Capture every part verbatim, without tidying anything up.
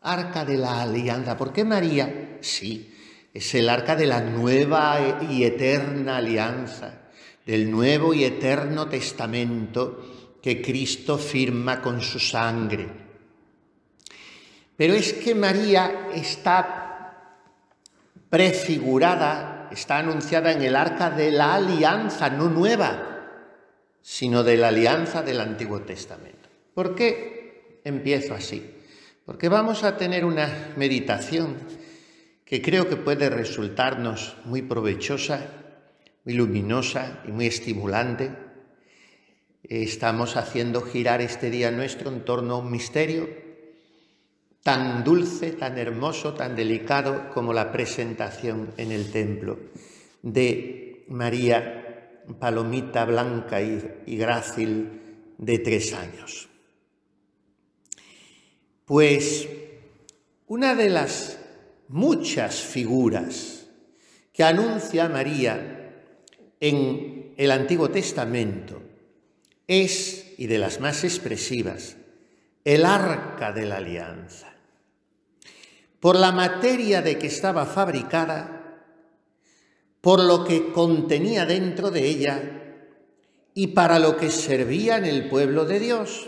Arca de la Alianza. ¿Por qué María? Sí, es el arca de la nueva y eterna alianza, del nuevo y eterno testamento que Cristo firma con su sangre. Pero es que María está prefigurada, está anunciada en el arca de la alianza, no nueva, sino de la alianza del Antiguo Testamento. ¿Por qué empiezo así? Porque vamos a tener una meditación que creo que puede resultarnos muy provechosa, muy luminosa y muy estimulante. Estamos haciendo girar este día nuestro en torno a un misterio tan dulce, tan hermoso, tan delicado como la presentación en el templo de María Palomita blanca y, y grácil de tres años. Pues una de las muchas figuras que anuncia María en el Antiguo Testamento es, y de las más expresivas, el arca de la alianza. Por la materia de que estaba fabricada, por lo que contenía dentro de ella y para lo que servía en el pueblo de Dios.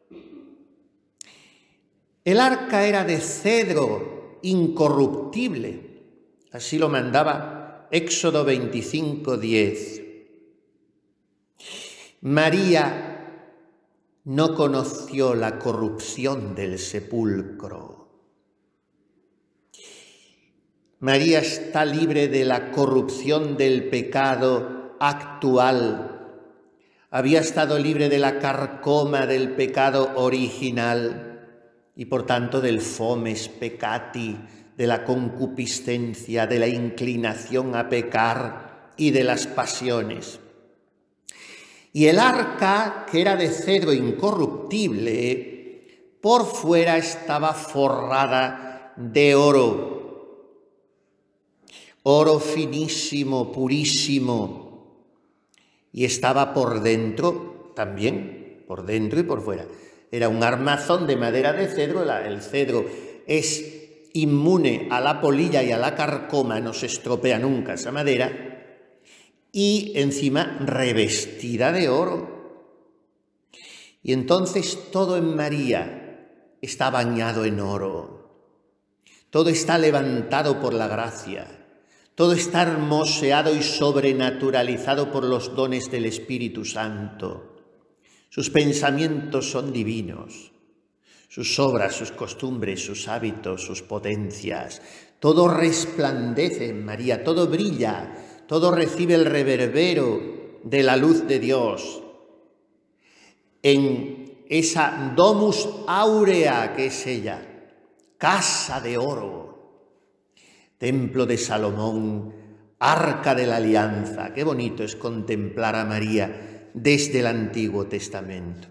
El arca era de cedro incorruptible, así lo mandaba Éxodo veinticinco, diez. María no conoció la corrupción del sepulcro. María está libre de la corrupción del pecado actual. Había estado libre de la carcoma del pecado original y por tanto del fomes peccati, de la concupiscencia, de la inclinación a pecar y de las pasiones. Y el arca, que era de cedro incorruptible, por fuera estaba forrada de oro, oro finísimo, purísimo, y estaba por dentro también, por dentro y por fuera. Era un armazón de madera de cedro. El cedro es inmune a la polilla y a la carcoma, no se estropea nunca esa madera, y encima revestida de oro. Y entonces todo en María está bañado en oro, todo está levantado por la gracia, todo está hermoseado y sobrenaturalizado por los dones del Espíritu Santo. Sus pensamientos son divinos, sus obras, sus costumbres, sus hábitos, sus potencias. Todo resplandece en María, todo brilla, todo recibe el reverbero de la luz de Dios. En esa domus aurea que es ella, casa de oro, templo de Salomón, arca de la alianza. Qué bonito es contemplar a María desde el Antiguo Testamento.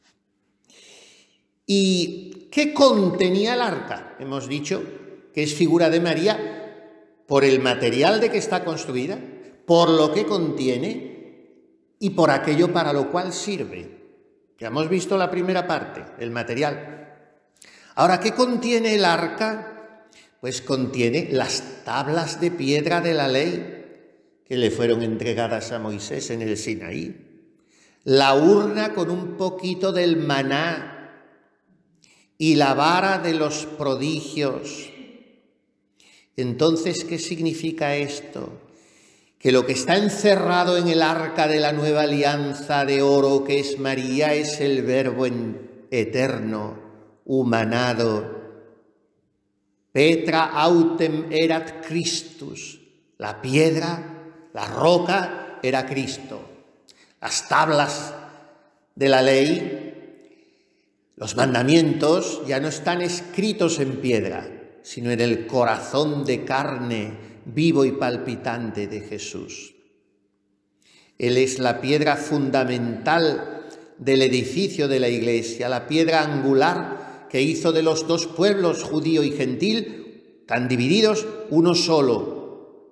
¿Y qué contenía el arca? Hemos dicho que es figura de María por el material de que está construida, por lo que contiene y por aquello para lo cual sirve. Ya hemos visto la primera parte, el material. Ahora, ¿qué contiene el arca? Pues contiene las tablas de piedra de la ley que le fueron entregadas a Moisés en el Sinaí, la urna con un poquito del maná y la vara de los prodigios. Entonces, ¿qué significa esto? Que lo que está encerrado en el arca de la nueva alianza de oro que es María es el Verbo eterno, humanado. Petra autem erat Christus. La piedra, la roca, era Cristo. Las tablas de la ley, los mandamientos, ya no están escritos en piedra, sino en el corazón de carne vivo y palpitante de Jesús. Él es la piedra fundamental del edificio de la Iglesia, la piedra angular que hizo de los dos pueblos, judío y gentil, tan divididos, uno solo.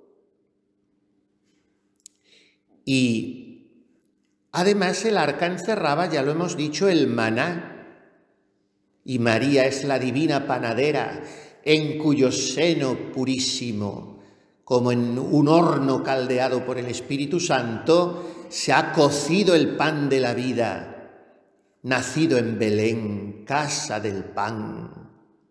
Y además el arca encerraba, ya lo hemos dicho, el maná, y María es la divina panadera, en cuyo seno purísimo, como en un horno caldeado por el Espíritu Santo, se ha cocido el pan de la vida, nacido en Belén, casa del pan.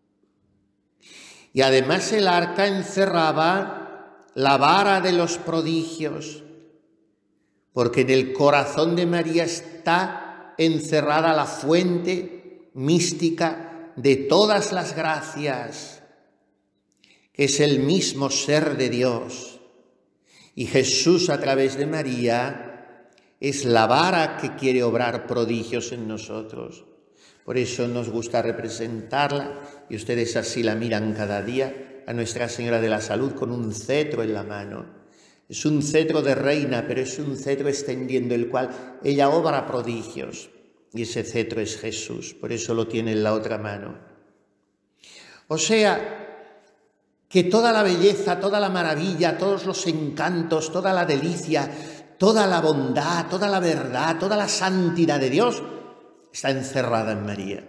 Y además el arca encerraba la vara de los prodigios, porque en el corazón de María está encerrada la fuente mística de todas las gracias, que es el mismo ser de Dios. Y Jesús, a través de María, es la vara que quiere obrar prodigios en nosotros. Por eso nos gusta representarla, y ustedes así la miran cada día, a Nuestra Señora de la Salud con un cetro en la mano. Es un cetro de reina, pero es un cetro extendiendo el cual ella obra prodigios. Y ese cetro es Jesús, por eso lo tiene en la otra mano. O sea, que toda la belleza, toda la maravilla, todos los encantos, toda la delicia, toda la bondad, toda la verdad, toda la santidad de Dios está encerrada en María.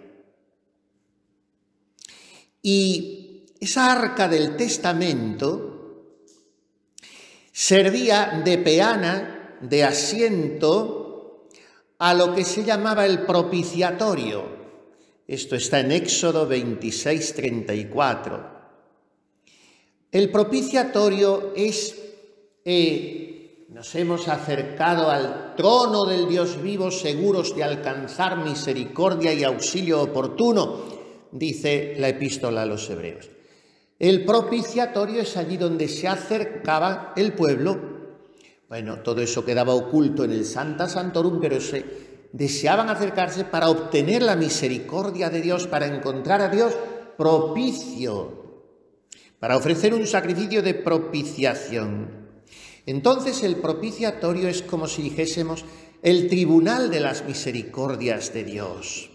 Y esa arca del testamento servía de peana, de asiento, a lo que se llamaba el propiciatorio. Esto está en Éxodo veintiséis, treinta y cuatro. El propiciatorio es... Eh, Nos hemos acercado al trono del Dios vivo, seguros de alcanzar misericordia y auxilio oportuno, dice la epístola a los Hebreos. El propiciatorio es allí donde se acercaba el pueblo. Bueno, todo eso quedaba oculto en el Sancta Sanctorum, pero se deseaban acercarse para obtener la misericordia de Dios, para encontrar a Dios propicio, para ofrecer un sacrificio de propiciación. Entonces el propiciatorio es como si dijésemos el tribunal de las misericordias de Dios,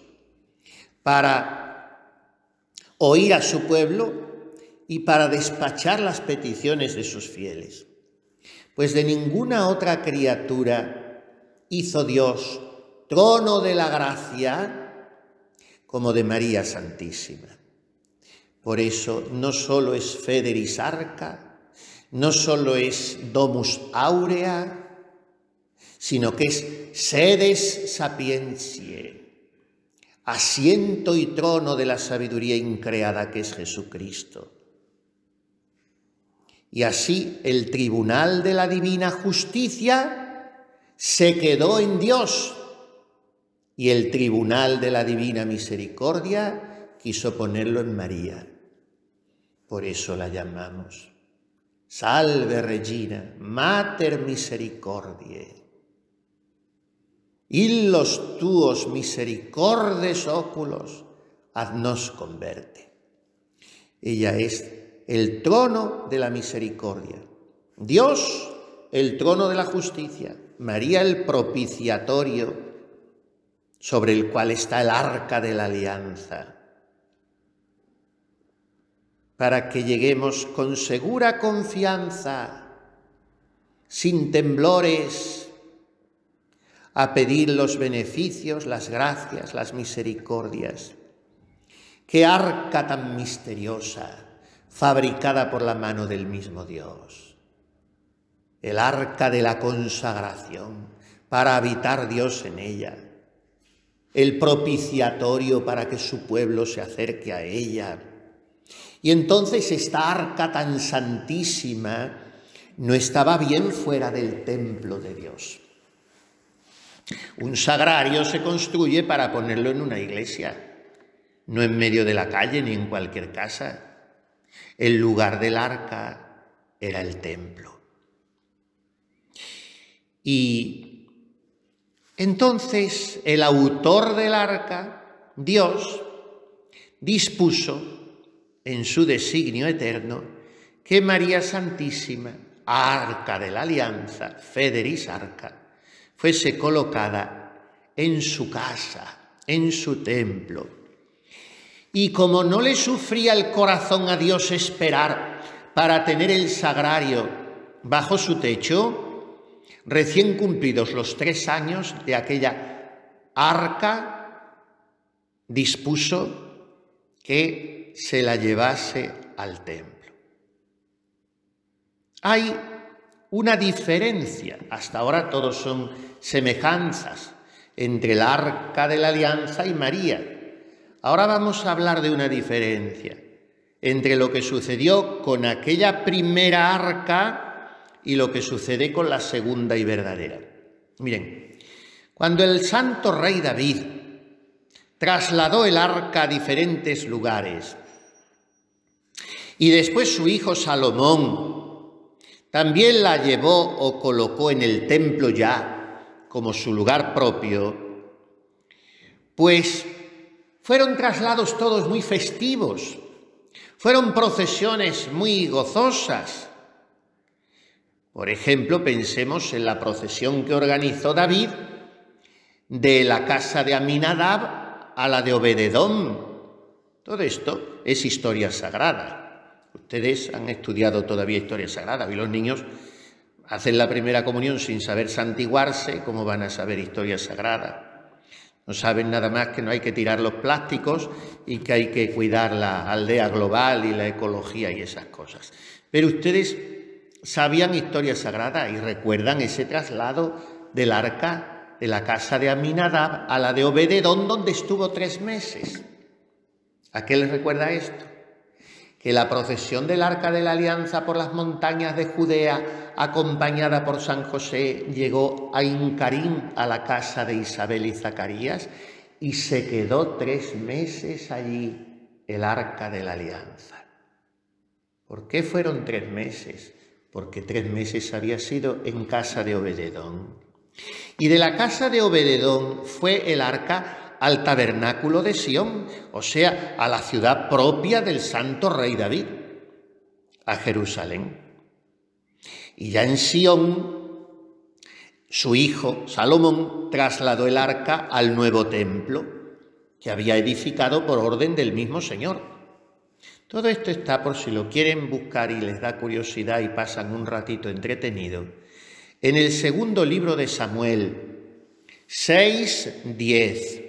para oír a su pueblo y para despachar las peticiones de sus fieles. Pues de ninguna otra criatura hizo Dios trono de la gracia como de María Santísima. Por eso no solo es Federis Arca, no solo es Domus Aurea, sino que es Sedes Sapientiae, asiento y trono de la sabiduría increada que es Jesucristo. Y así el tribunal de la divina justicia se quedó en Dios, y el tribunal de la divina misericordia quiso ponerlo en María. Por eso la llamamos Salve Regina, Mater Misericordiae. Illos tuos misericordes oculos ad nos converte. Ella es el trono de la misericordia. Dios, el trono de la justicia. María, el propiciatorio sobre el cual está el arca de la alianza. Para que lleguemos con segura confianza, sin temblores, a pedir los beneficios, las gracias, las misericordias. ¡Qué arca tan misteriosa, fabricada por la mano del mismo Dios! El arca de la consagración, para habitar Dios en ella. El propiciatorio para que su pueblo se acerque a ella. Y entonces esta arca tan santísima no estaba bien fuera del templo de Dios. Un sagrario se construye para ponerlo en una iglesia, no en medio de la calle ni en cualquier casa. El lugar del arca era el templo. Y entonces el autor del arca, Dios, dispuso en su designio eterno que María Santísima, arca de la alianza, Federis Arca, fuese colocada en su casa, en su templo. Y como no le sufría el corazón a Dios esperar para tener el sagrario bajo su techo, recién cumplidos los tres años de aquella arca, dispuso que se la llevase al templo. Hay una diferencia, hasta ahora todos son semejanzas entre el Arca de la Alianza y María. Ahora vamos a hablar de una diferencia entre lo que sucedió con aquella primera arca y lo que sucede con la segunda y verdadera. Miren, cuando el santo rey David trasladó el arca a diferentes lugares y después su hijo Salomón también la llevó o colocó en el templo ya como su lugar propio, pues fueron traslados todos muy festivos, fueron procesiones muy gozosas. Por ejemplo, pensemos en la procesión que organizó David de la casa de Aminadab a la de Obededón. Todo esto es historia sagrada. Ustedes han estudiado todavía historia sagrada y los niños hacen la primera comunión sin saber santiguarse. ¿Cómo van a saber historia sagrada? No saben nada más que no hay que tirar los plásticos y que hay que cuidar la aldea global y la ecología y esas cosas. Pero ustedes sabían historia sagrada y recuerdan ese traslado del arca de la casa de Aminadab a la de Obededón, donde estuvo tres meses. ¿A qué les recuerda esto? Que la procesión del Arca de la Alianza por las montañas de Judea, acompañada por San José, llegó a Incarim, a la casa de Isabel y Zacarías, y se quedó tres meses allí el Arca de la Alianza. ¿Por qué fueron tres meses? Porque tres meses había sido en casa de Obededón. Y de la casa de Obededón fue el Arca al tabernáculo de Sión, o sea, a la ciudad propia del santo rey David, a Jerusalén. Y ya en Sión, su hijo Salomón trasladó el arca al nuevo templo que había edificado por orden del mismo Señor. Todo esto está, por si lo quieren buscar y les da curiosidad y pasan un ratito entretenido, en el segundo libro de Samuel, seis diez.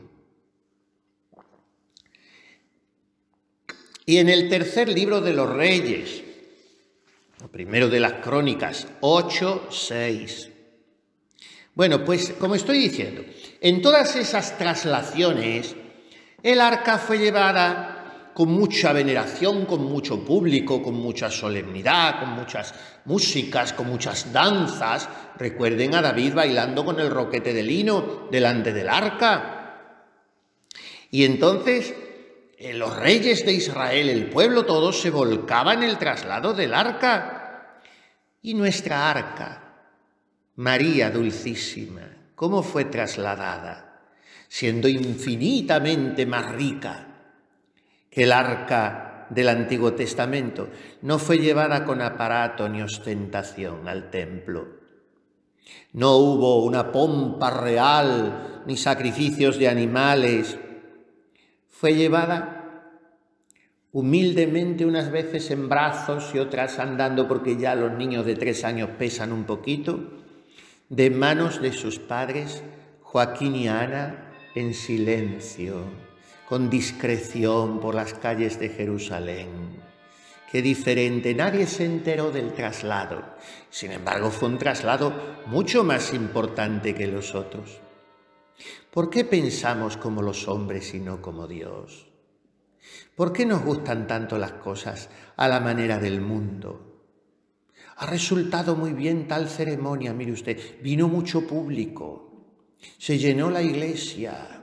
Y en el tercer libro de los Reyes, el primero de las Crónicas, ocho seis. Bueno, pues como estoy diciendo, en todas esas traslaciones, el arca fue llevada con mucha veneración, con mucho público, con mucha solemnidad, con muchas músicas, con muchas danzas. Recuerden a David bailando con el roquete de lino delante del arca. Y entonces los reyes de Israel, el pueblo todo, se volcaba en el traslado del arca. Y nuestra arca, María Dulcísima, ¿cómo fue trasladada? Siendo infinitamente más rica que el arca del Antiguo Testamento, no fue llevada con aparato ni ostentación al templo. No hubo una pompa real ni sacrificios de animales. Fue llevada humildemente, unas veces en brazos y otras andando, porque ya los niños de tres años pesan un poquito, de manos de sus padres, Joaquín y Ana, en silencio, con discreción por las calles de Jerusalén. Qué diferente, nadie se enteró del traslado. Sin embargo, fue un traslado mucho más importante que los otros. ¿Por qué pensamos como los hombres y no como Dios? ¿Por qué nos gustan tanto las cosas a la manera del mundo? Ha resultado muy bien tal ceremonia, mire usted, vino mucho público, se llenó la iglesia.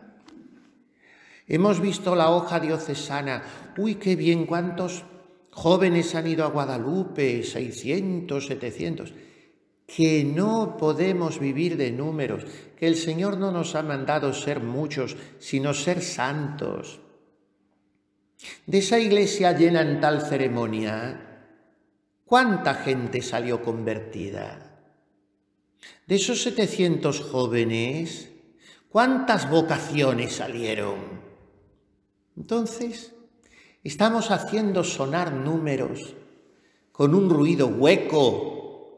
Hemos visto la hoja diocesana, uy, qué bien, cuántos jóvenes han ido a Guadalupe, seiscientos, setecientos. Que no podemos vivir de números, que el Señor no nos ha mandado ser muchos, sino ser santos. De esa iglesia llena en tal ceremonia, ¿cuánta gente salió convertida? De esos setecientos jóvenes, ¿cuántas vocaciones salieron? Entonces, estamos haciendo sonar números con un ruido hueco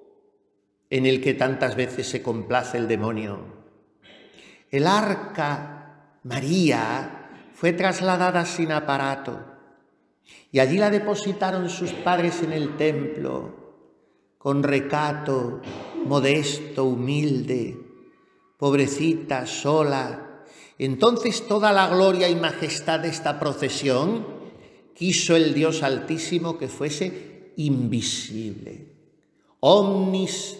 en el que tantas veces se complace el demonio. El arca María fue trasladada sin aparato y allí la depositaron sus padres en el templo, con recato, modesto, humilde, pobrecita, sola. Entonces toda la gloria y majestad de esta procesión quiso el Dios Altísimo que fuese invisible. Omnis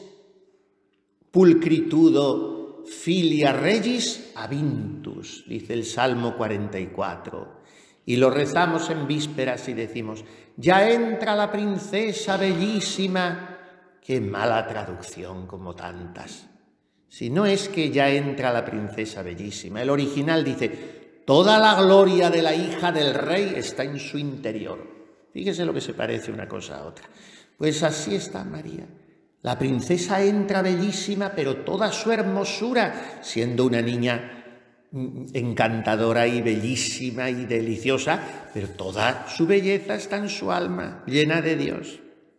pulcritudo filia regis avintus, dice el Salmo cuarenta y cuatro. Y lo rezamos en vísperas y decimos, ya entra la princesa bellísima. Qué mala traducción como tantas. Si no es que ya entra la princesa bellísima. El original dice, toda la gloria de la hija del rey está en su interior. Fíjese lo que se parece una cosa a otra. Pues así está María. La princesa entra bellísima, pero toda su hermosura, siendo una niña encantadora y bellísima y deliciosa, pero toda su belleza está en su alma, llena de Dios.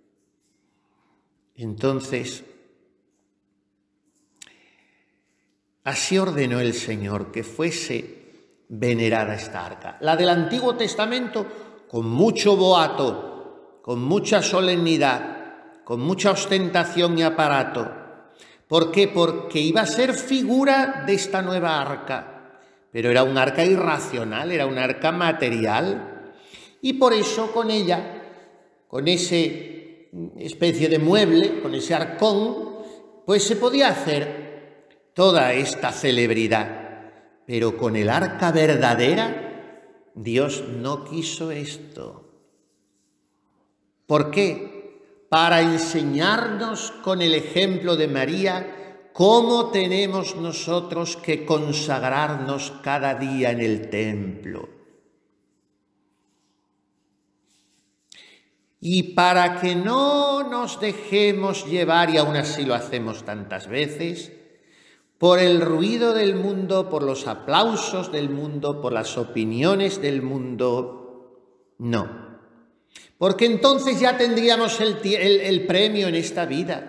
Entonces, así ordenó el Señor que fuese venerada esta arca. La del Antiguo Testamento, con mucho boato, con mucha solemnidad, con mucha ostentación y aparato. ¿Por qué? Porque iba a ser figura de esta nueva arca. Pero era un arca irracional, era un arca material. Y por eso con ella, con ese especie de mueble, con ese arcón, pues se podía hacer toda esta celebridad. Pero con el arca verdadera, Dios no quiso esto. ¿Por qué? Para enseñarnos con el ejemplo de María cómo tenemos nosotros que consagrarnos cada día en el templo. Y para que no nos dejemos llevar, y aún así lo hacemos tantas veces, por el ruido del mundo, por los aplausos del mundo, por las opiniones del mundo, no. Porque entonces ya tendríamos el, el, el premio en esta vida.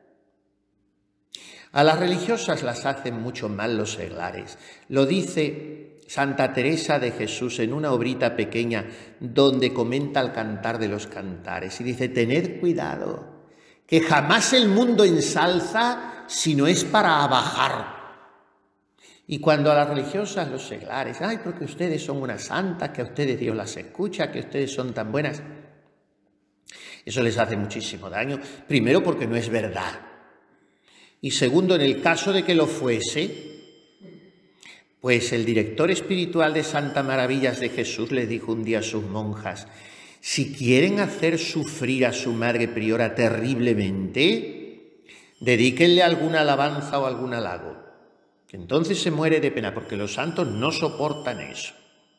A las religiosas las hacen mucho mal los seglares. Lo dice Santa Teresa de Jesús en una obrita pequeña donde comenta el Cantar de los Cantares y dice, tened cuidado, que jamás el mundo ensalza si no es para abajar. Y cuando a las religiosas, los seglares, ay, porque ustedes son unas santas, que a ustedes Dios las escucha, que ustedes son tan buenas, eso les hace muchísimo daño. Primero porque no es verdad. Y segundo, en el caso de que lo fuese, pues el director espiritual de Santa Maravillas de Jesús le dijo un día a sus monjas, si quieren hacer sufrir a su madre priora terriblemente, dedíquenle alguna alabanza o algún halago, que entonces se muere de pena, porque los santos no soportan eso.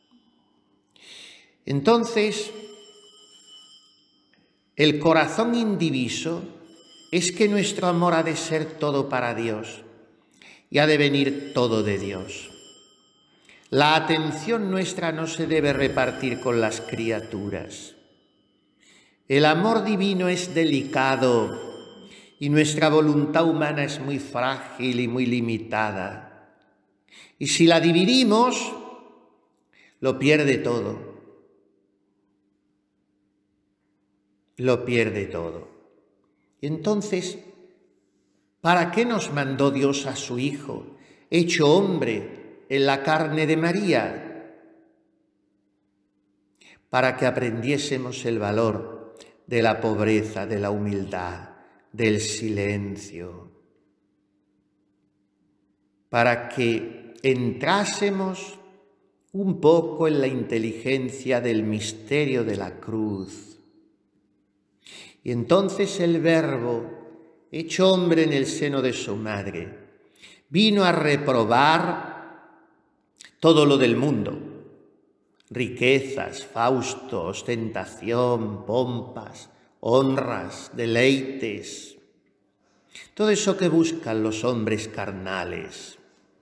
Entonces, el corazón indiviso es que nuestro amor ha de ser todo para Dios y ha de venir todo de Dios. La atención nuestra no se debe repartir con las criaturas. El amor divino es delicado y nuestra voluntad humana es muy frágil y muy limitada. Y si la dividimos, lo pierde todo. Lo pierde todo. Entonces, ¿para qué nos mandó Dios a su Hijo, hecho hombre en la carne de María? Para que aprendiésemos el valor de la pobreza, de la humildad, del silencio. Para que entrásemos un poco en la inteligencia del misterio de la cruz. Y entonces el Verbo, hecho hombre en el seno de su madre, vino a reprobar todo lo del mundo, riquezas, fausto, ostentación, pompas, honras, deleites, todo eso que buscan los hombres carnales.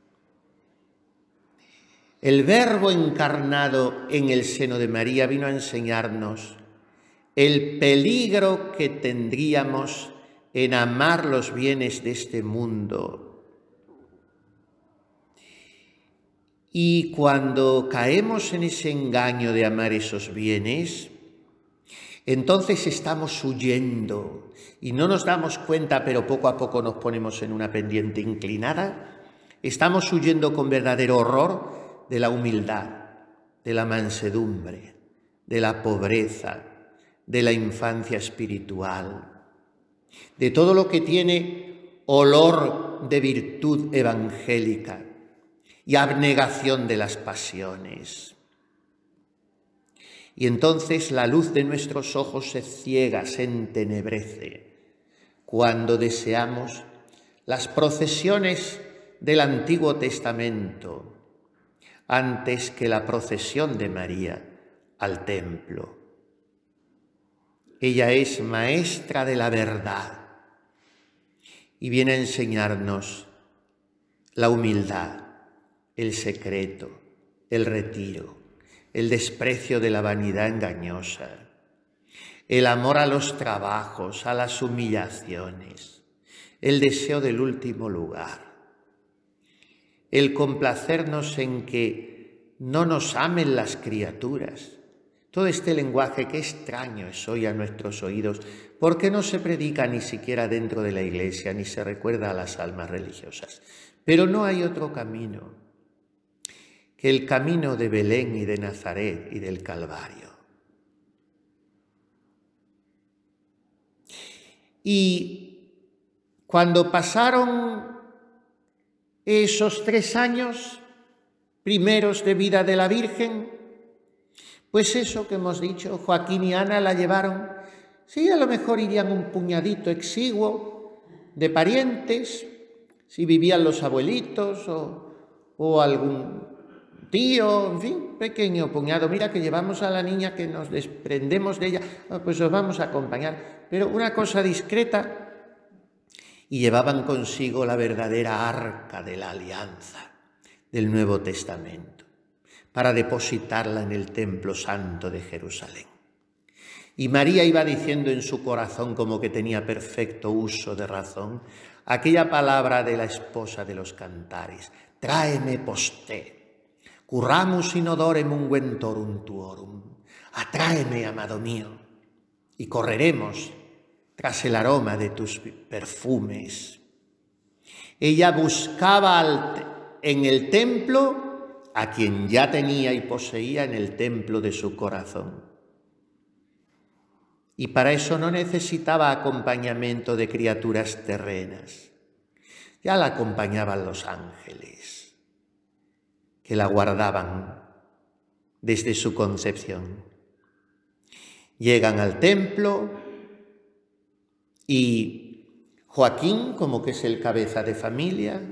El Verbo encarnado en el seno de María vino a enseñarnos el peligro que tendríamos en amar los bienes de este mundo Y cuando caemos en ese engaño de amar esos bienes, entonces estamos huyendo y no nos damos cuenta, pero poco a poco nos ponemos en una pendiente inclinada. Estamos huyendo con verdadero horror de la humildad, de la mansedumbre, de la pobreza, de la infancia espiritual, de todo lo que tiene olor de virtud evangélica y abnegación de las pasiones. Y entonces la luz de nuestros ojos se ciega, se entenebrece, cuando deseamos las procesiones del Antiguo Testamento antes que la procesión de María al templo. Ella es maestra de la verdad y viene a enseñarnos la humildad, el secreto, el retiro, el desprecio de la vanidad engañosa, el amor a los trabajos, a las humillaciones, el deseo del último lugar, el complacernos en que no nos amen las criaturas. Todo este lenguaje que extraño es hoy a nuestros oídos, porque no se predica ni siquiera dentro de la Iglesia, ni se recuerda a las almas religiosas. Pero no hay otro camino que el camino de Belén y de Nazaret y del Calvario. Y cuando pasaron esos tres años primeros de vida de la Virgen, pues eso que hemos dicho, Joaquín y Ana la llevaron, sí, a lo mejor irían un puñadito exiguo de parientes, si vivían los abuelitos o, o algún tío, en fin, pequeño puñado. Mira que llevamos a la niña, que nos desprendemos de ella, pues os vamos a acompañar. Pero una cosa discreta, y llevaban consigo la verdadera arca de la alianza del Nuevo Testamento, para depositarla en el templo santo de Jerusalén. Y María iba diciendo en su corazón, como que tenía perfecto uso de razón, aquella palabra de la esposa de los cantares: tráeme posté, curramus in odorem unguentorum tuorum. Atráeme, amado mío, y correremos tras el aroma de tus perfumes. Ella buscaba al, en el templo a quien ya tenía y poseía en el templo de su corazón. Y para eso no necesitaba acompañamiento de criaturas terrenas. Ya la acompañaban los ángeles, que la guardaban desde su concepción. Llegan al templo y Joaquín, como que es el cabeza de familia,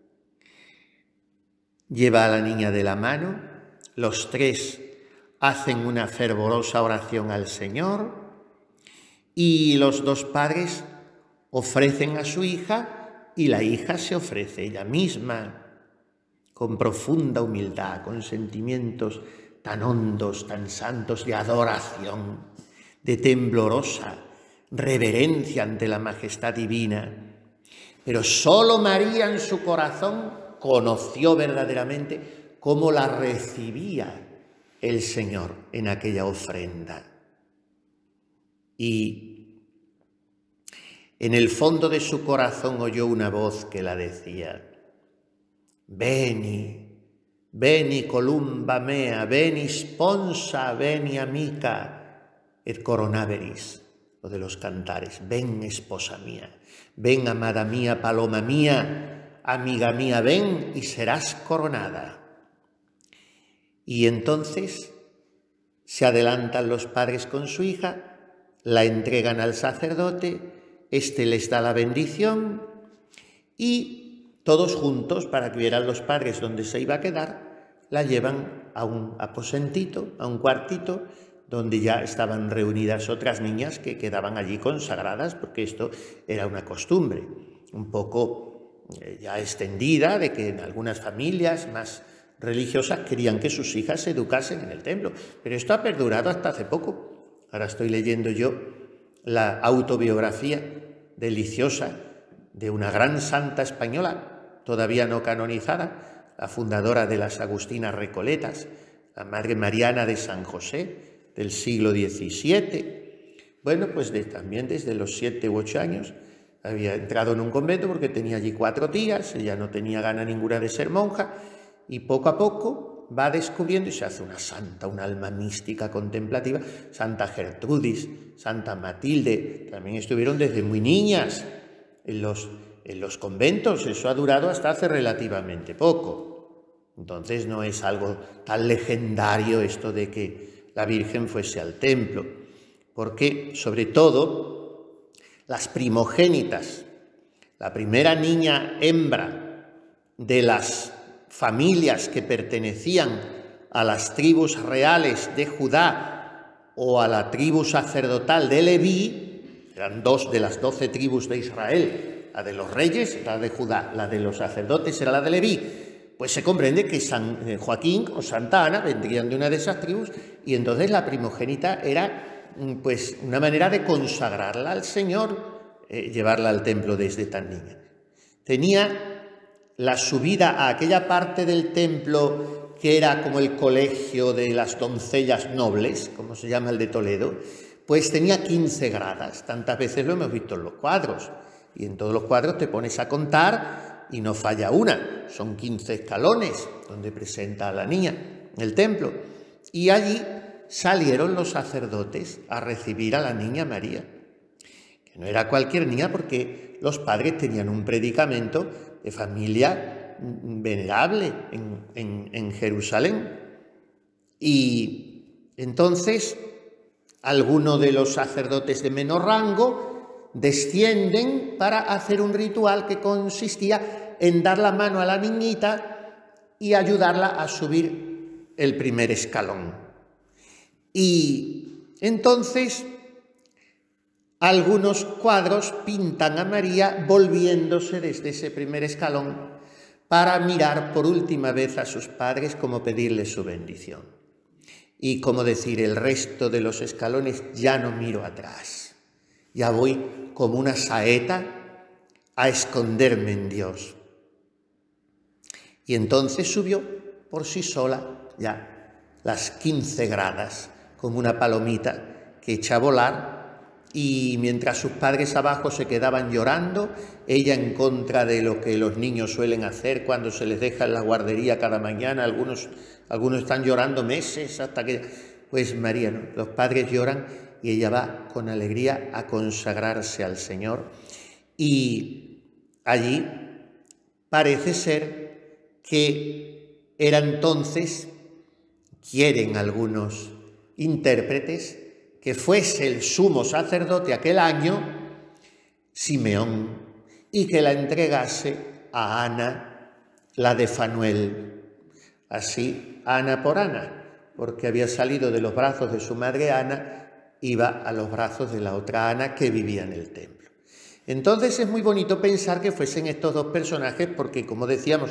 lleva a la niña de la mano, los tres hacen una fervorosa oración al Señor y los dos padres ofrecen a su hija y la hija se ofrece ella misma, con profunda humildad, con sentimientos tan hondos, tan santos de adoración, de temblorosa reverencia ante la majestad divina. Pero solo María en su corazón conoció verdaderamente cómo la recibía el Señor en aquella ofrenda. Y en el fondo de su corazón oyó una voz que la decía: Veni, veni columba mea, veni sponsa, veni amica, et coronaveris, o de los cantares. Ven, esposa mía, ven, amada mía, paloma mía, amiga mía, ven y serás coronada. Y entonces se adelantan los padres con su hija, la entregan al sacerdote, éste les da la bendición y todos juntos, para que vieran los padres dónde se iba a quedar, la llevan a un aposentito, a un cuartito, donde ya estaban reunidas otras niñas que quedaban allí consagradas, porque esto era una costumbre un poco eh, ya extendida, de que en algunas familias más religiosas querían que sus hijas se educasen en el templo. Pero esto ha perdurado hasta hace poco. Ahora estoy leyendo yo la autobiografía deliciosa de una gran santa española, todavía no canonizada, la fundadora de las Agustinas Recoletas, la Madre Mariana de San José, del siglo diecisiete. Bueno, pues de, también desde los siete u ocho años había entrado en un convento porque tenía allí cuatro tías, ella no tenía gana ninguna de ser monja, y poco a poco va descubriendo y se hace una santa, un alma mística contemplativa. Santa Gertrudis, Santa Matilde, también estuvieron desde muy niñas en los, en los conventos. Eso ha durado hasta hace relativamente poco. Entonces no es algo tan legendario esto de que la Virgen fuese al templo, porque sobre todo las primogénitas, la primera niña hembra de las familias que pertenecían a las tribus reales de Judá o a la tribu sacerdotal de Leví, eran dos de las doce tribus de Israel, la de los reyes, la de Judá, la de los sacerdotes era la de Leví, pues se comprende que San Joaquín o Santa Ana vendrían de una de esas tribus, y entonces la primogénita era pues una manera de consagrarla al Señor, eh, llevarla al templo desde tan niña. Tenía la subida a aquella parte del templo que era como el colegio de las doncellas nobles, como se llama el de Toledo, pues tenía quince gradas. Tantas veces lo hemos visto en los cuadros, y en todos los cuadros te pones a contar y no falla una. Son quince escalones donde presenta a la niña el templo, y allí salieron los sacerdotes a recibir a la niña María, que no era cualquier niña porque los padres tenían un predicamento de familia venerable en, en, en Jerusalén. Y entonces algunos de los sacerdotes de menor rango descienden para hacer un ritual que consistía en dar la mano a la niñita y ayudarla a subir el primer escalón. Y entonces algunos cuadros pintan a María volviéndose desde ese primer escalón para mirar por última vez a sus padres, como pedirles su bendición. Y como decir, el resto de los escalones ya no miro atrás, ya voy como una saeta a esconderme en Dios. Y entonces subió por sí sola ya las quince gradas, como una palomita que echa a volar. Y mientras sus padres abajo se quedaban llorando, ella en contra de lo que los niños suelen hacer cuando se les deja en la guardería cada mañana, algunos, algunos están llorando meses hasta que... Pues María no, los padres lloran y ella va con alegría a consagrarse al Señor. Y allí parece ser que era entonces, quieren algunos intérpretes, que fuese el sumo sacerdote aquel año, Simeón, y que la entregase a Ana, la de Fanuel. Así, Ana por Ana, porque había salido de los brazos de su madre Ana, iba a los brazos de la otra Ana que vivía en el templo. Entonces es muy bonito pensar que fuesen estos dos personajes, porque como decíamos,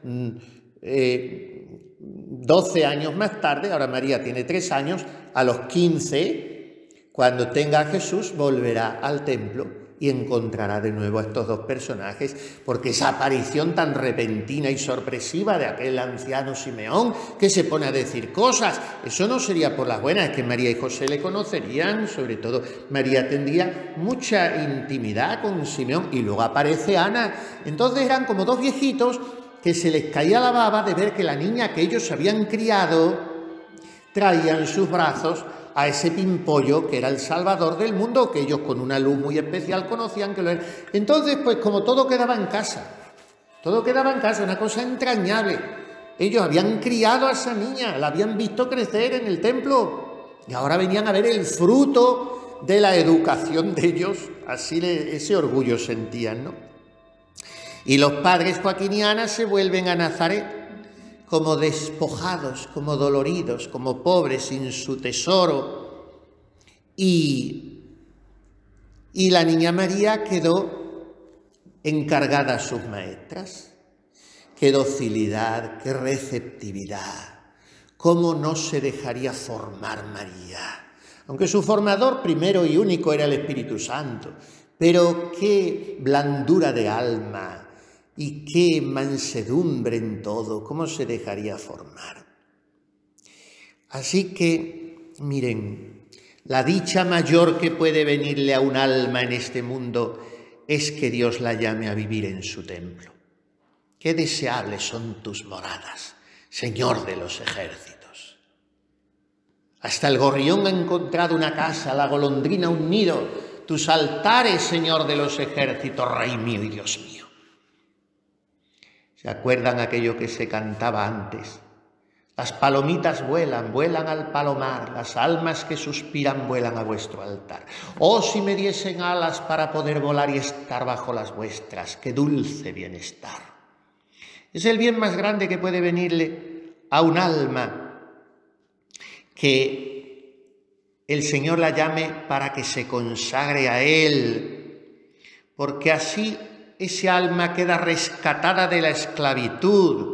eh, doce años más tarde, ahora María tiene tres años, a los quince... cuando tenga a Jesús, volverá al templo y encontrará de nuevo a estos dos personajes, porque esa aparición tan repentina y sorpresiva de aquel anciano Simeón que se pone a decir cosas, eso no sería por las buenas, es que María y José le conocerían, sobre todo María tendría mucha intimidad con Simeón, y luego aparece Ana. Entonces eran como dos viejitos que se les caía la baba de ver que la niña que ellos habían criado traía en sus brazos a ese pimpollo que era el Salvador del mundo, que ellos con una luz muy especial conocían que lo era. Entonces, pues como todo quedaba en casa, todo quedaba en casa, una cosa entrañable. Ellos habían criado a esa niña, la habían visto crecer en el templo, y ahora venían a ver el fruto de la educación de ellos, así le, ese orgullo sentían, ¿no? Y los padres Joaquín y Ana se vuelven a Nazaret, como despojados, como doloridos, como pobres, sin su tesoro. Y, y la niña María quedó encargada a sus maestras. Qué docilidad, qué receptividad. Cómo no se dejaría formar María. Aunque su formador primero y único era el Espíritu Santo. Pero qué blandura de alma, y qué mansedumbre en todo, cómo se dejaría formar. Así que, miren, la dicha mayor que puede venirle a un alma en este mundo es que Dios la llame a vivir en su templo. Qué deseables son tus moradas, Señor de los ejércitos. Hasta el gorrión ha encontrado una casa, la golondrina un nido, tus altares, Señor de los ejércitos, Rey mío y Dios mío. ¿Se acuerdan aquello que se cantaba antes? Las palomitas vuelan, vuelan al palomar, las almas que suspiran vuelan a vuestro altar. Oh, si me diesen alas para poder volar y estar bajo las vuestras, qué dulce bienestar. Es el bien más grande que puede venirle a un alma, que el Señor la llame para que se consagre a Él, porque así ese alma queda rescatada de la esclavitud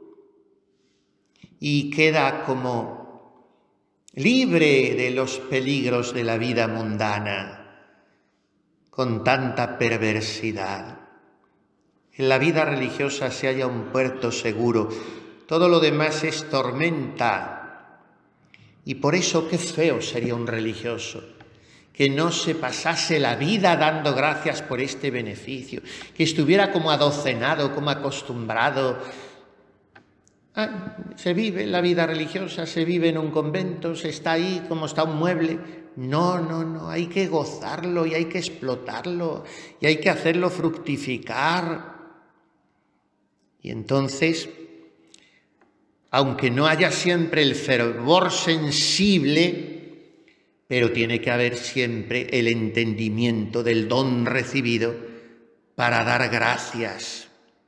y queda como libre de los peligros de la vida mundana, con tanta perversidad. En la vida religiosa se halla un puerto seguro, todo lo demás es tormenta. Y por eso qué feo sería un religioso, que no se pasase la vida dando gracias por este beneficio, que estuviera como adocenado, como acostumbrado. Ah, se vive la vida religiosa, se vive en un convento, se está ahí como está un mueble. No, no, no, hay que gozarlo y hay que explotarlo y hay que hacerlo fructificar. Y entonces, aunque no haya siempre el fervor sensible, pero tiene que haber siempre el entendimiento del don recibido para dar gracias.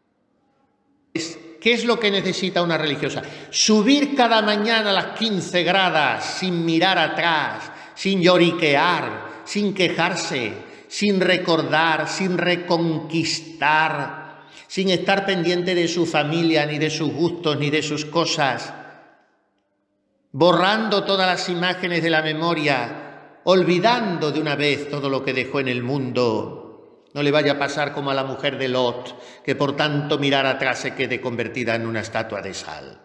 ¿Qué es lo que necesita una religiosa? Subir cada mañana a las quince gradas sin mirar atrás, sin lloriquear, sin quejarse, sin recordar, sin reconquistar, sin estar pendiente de su familia, ni de sus gustos, ni de sus cosas, borrando todas las imágenes de la memoria, olvidando de una vez todo lo que dejó en el mundo. No le vaya a pasar como a la mujer de Lot, que por tanto mirar atrás se quede convertida en una estatua de sal.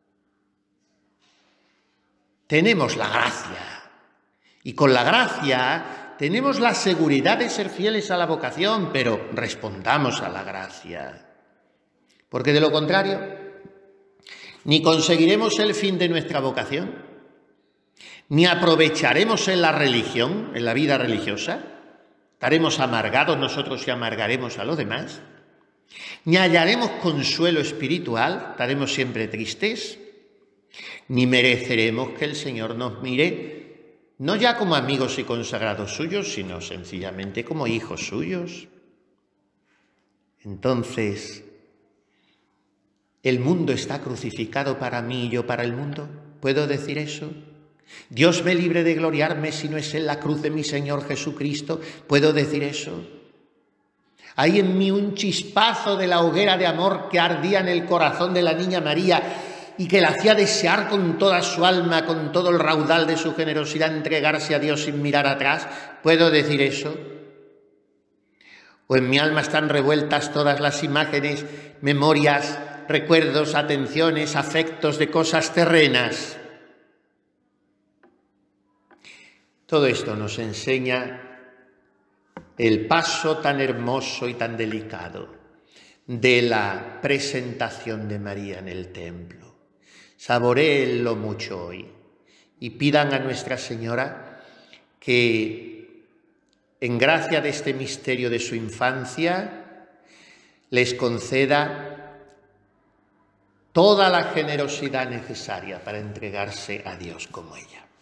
Tenemos la gracia, y con la gracia tenemos la seguridad de ser fieles a la vocación, pero respondamos a la gracia. Porque de lo contrario, ni conseguiremos el fin de nuestra vocación, ni aprovecharemos en la religión, en la vida religiosa, estaremos amargados nosotros y amargaremos a los demás, ni hallaremos consuelo espiritual, estaremos siempre tristes, ni mereceremos que el Señor nos mire, no ya como amigos y consagrados suyos, sino sencillamente como hijos suyos. Entonces, ¿el mundo está crucificado para mí y yo para el mundo? ¿Puedo decir eso? Dios me libre de gloriarme si no es en la cruz de mi Señor Jesucristo. ¿Puedo decir eso? Hay en mí un chispazo de la hoguera de amor que ardía en el corazón de la niña María y que la hacía desear con toda su alma, con todo el raudal de su generosidad, entregarse a Dios sin mirar atrás. ¿Puedo decir eso? ¿O en mi alma están revueltas todas las imágenes, memorias, recuerdos, atenciones, afectos de cosas terrenas? Todo esto nos enseña el paso tan hermoso y tan delicado de la presentación de María en el templo. Saboréenlo mucho hoy y pidan a Nuestra Señora que, en gracia de este misterio de su infancia, les conceda toda la generosidad necesaria para entregarse a Dios como ella.